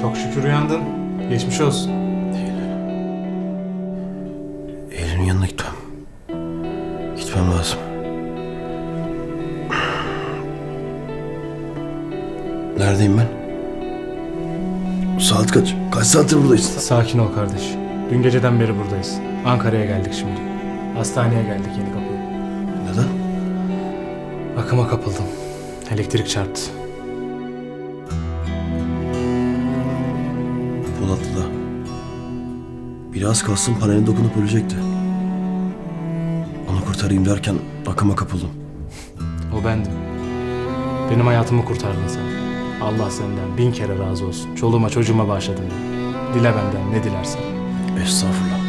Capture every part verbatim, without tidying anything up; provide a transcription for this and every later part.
Çok şükür uyandın. Geçmiş olsun. Eylül'ün yanına gitmem. Gitmem lazım. Neredeyim ben? Saat kaç? Kaç saattir buradayız? Sakin ol kardeş. Dün geceden beri buradayız. Ankara'ya geldik şimdi. Hastaneye geldik Yeni Kapı'ya. Neden? Akıma kapıldım. Elektrik çarptı. Polatlı'da. Biri az kalsın paneline dokunup ölecekti. Onu kurtarayım derken akıma kapıldım. O bendim. Benim hayatımı kurtardın sen. Allah senden bin kere razı olsun. Çoluğuma çocuğuma bağışladın beni. Dile benden ne dilersen. Estağfurullah.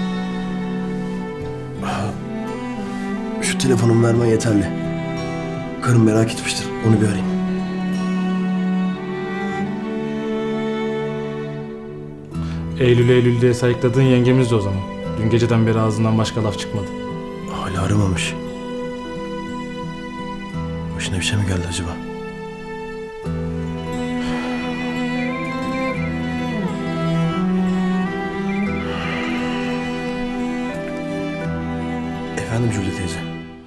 Şu telefonumu vermen yeterli. Karım merak etmiştir. Onu bir arayayım. Eylül Eylül diye sayıkladığın yengemiz de o zaman. Dün geceden beri ağzından başka laf çıkmadı. Hala aramamış. Başına bir şey mi geldi acaba? Efendim Jülde teyze.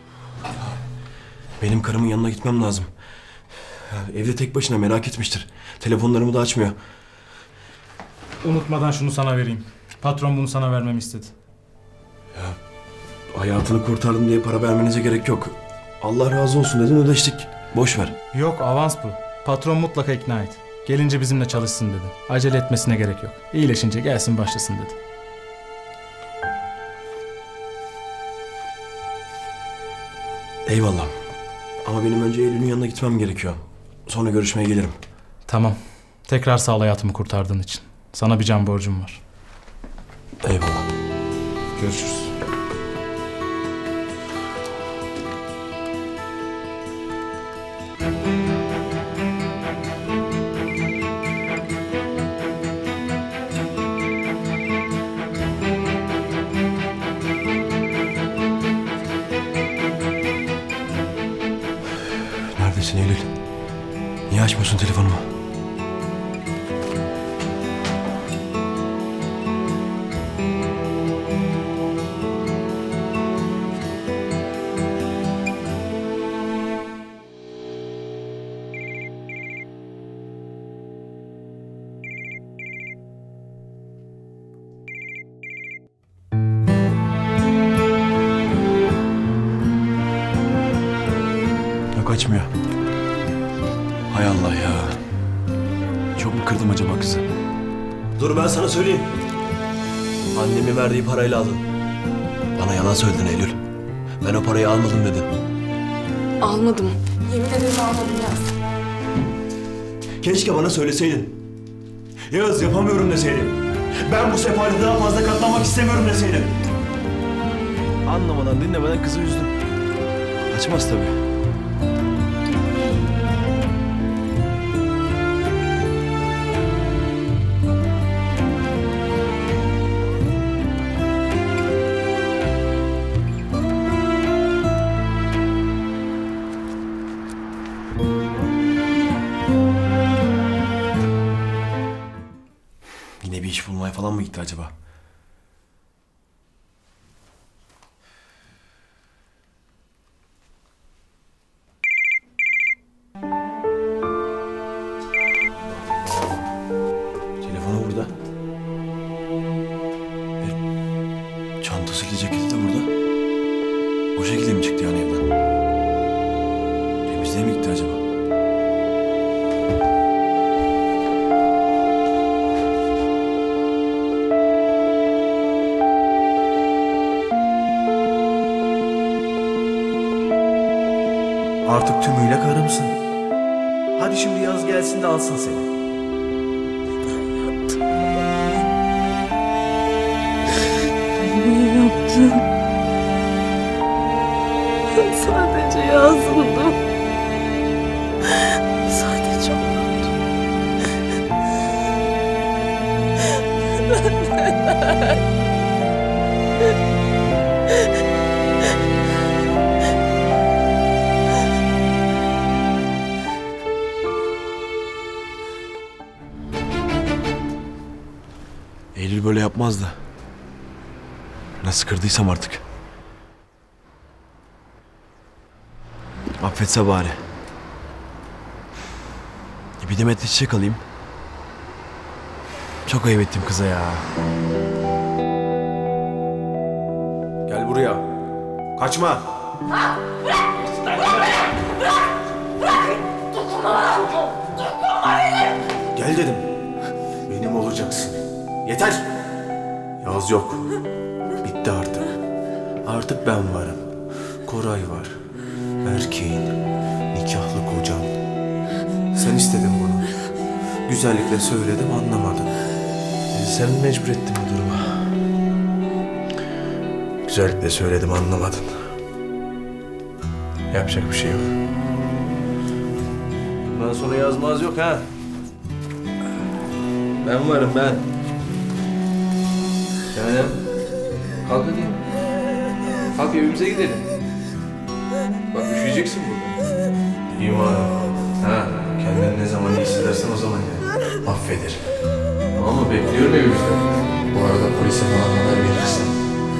Benim karımın yanına gitmem lazım. Ya, evde tek başına merak etmiştir. Telefonlarımı da açmıyor. Unutmadan şunu sana vereyim. Patron bunu sana vermemi istedi. Ya, hayatını kurtardım diye para vermenize gerek yok. Allah razı olsun dedin, ödeştik. Boş ver. Yok, avans bu. Patron mutlaka ikna et. Gelince bizimle çalışsın dedi. Acele etmesine gerek yok. İyileşince gelsin başlasın dedi. Eyvallah. Ama benim önce Eylül'ün yanına gitmem gerekiyor. Sonra görüşmeye gelirim. Tamam. Tekrar sağ ol hayatımı kurtardığın için. Sana bir can borcum var. Eyvallah. Görüşürüz. Neredesin Eylül? Niye açmıyorsun telefonumu? Yok, açmıyor. Hay Allah ya. Çok mu kırdım acaba kızı? Dur ben sana söyleyeyim. Annemin verdiği parayla aldın. Bana yalan söyledin Eylül. Ben o parayı almadım dedin. Almadım. Yemin ederim almadım Yaz. Keşke bana söyleseydin. Yağız, yapamıyorum deseydin. Ben bu sefalete daha fazla katlanmak istemiyorum deseydin. Anlamadan dinlemeden kızı üzdüm. Açmaz tabii. Yine bir iş bulmaya falan mı gitti acaba? Telefonu burada. E, çantasıyla ceketi de burada. O şekilde mi çıktı yani evden? Temizliğe mi gitti acaba? Artık tümüyle karımsın. Hadi şimdi yaz gelsin de alsın seni. Niye yaptın? Ben sadece yazdım. Sadece unuttum. böyle yapmazdı. Nasıl kırdıysam artık. Affetse bari. Bir demet çiçek alayım. Çok ayıp ettim kıza ya. Gel buraya. Kaçma. Gel dedim. Benim olacaksın. Yeter. Yaz yok. Bitti artık. Artık ben varım. Koray var. Erkeğin nikahlı kocam. Sen istedin bunu. Güzellikle söyledim, anlamadın. Sen mecbur ettin bu duruma. Güzellikle söyledim, anlamadın. Yapacak bir şey yok. Bundan sonra yazmaz yok ha. Ben varım ben. Canem, kalk hadi. Kalk evimize gidelim. Bak üşüyeceksin burada. İyi madem. Ha, kendini ne zaman iyi hissedersen o zaman ya. Affederim. Tamam mı? Bekliyorum evimizde. Bu arada polise falan haber verirsin.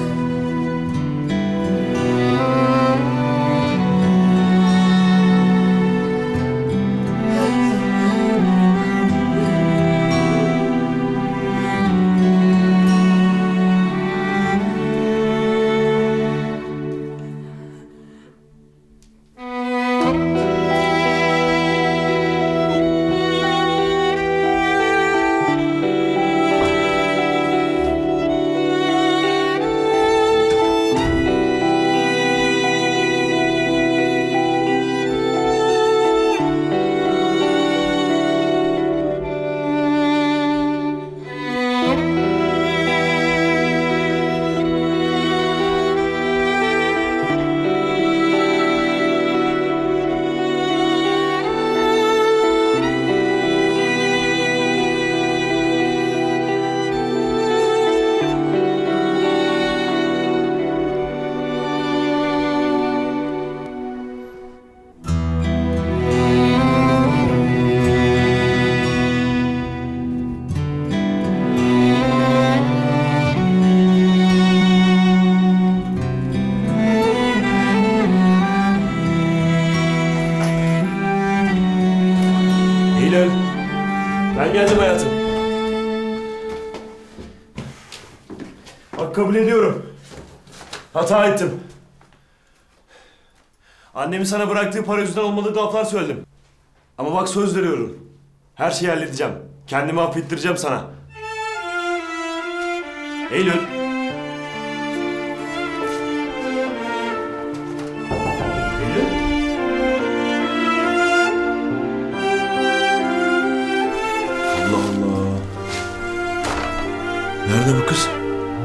Ben geldim hayatım. Bak kabul ediyorum. Hata ettim. Annemin sana bıraktığı para yüzünden olmadığı laflar söyledim. Ama bak söz veriyorum. Her şeyi halledeceğim. Kendimi affettireceğim sana. Eylül. Eylül. Allah Allah. Nerede bu kız?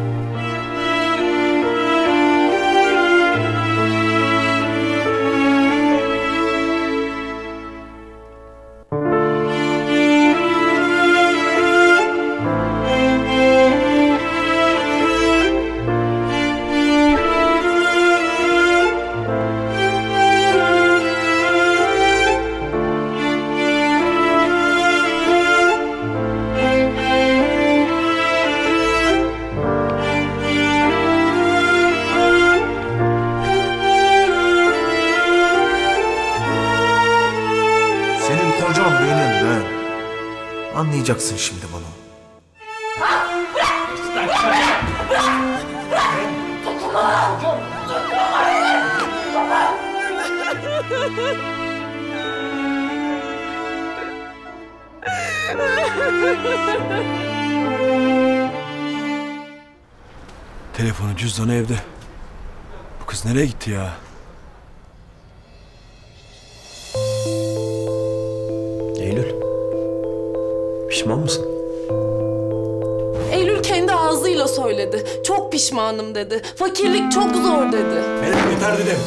Kocam benim ben. Anlayacaksın şimdi bunu. Telefonu, cüzdanı evde. Bu kız nereye gitti ya? Eylül. Pişman mısın? Eylül kendi ağzıyla söyledi. Çok pişmanım dedi. Fakirlik çok zor dedi. Benim yeter dedim.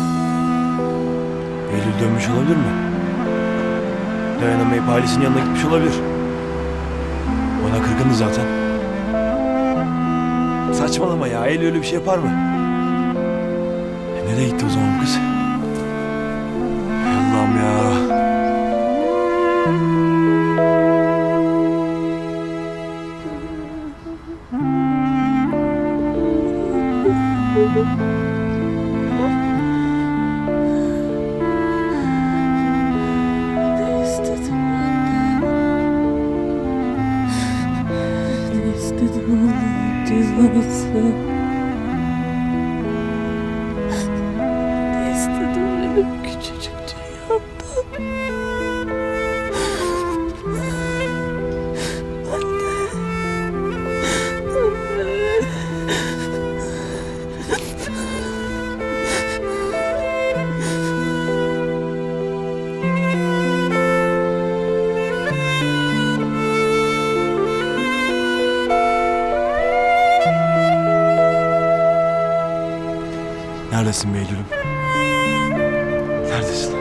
Eylül dönmüş olabilir mi? Dayanamayıp ailesinin yanına gitmiş olabilir. Ona kırgındı zaten. Saçmalama ya. Eylül öyle bir şey yapar mı? E nereye gitti o zaman bu kız? Hay Allah'ım ya. Neredesin Behlül'üm? Neredesin?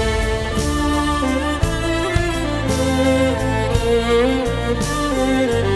Müzik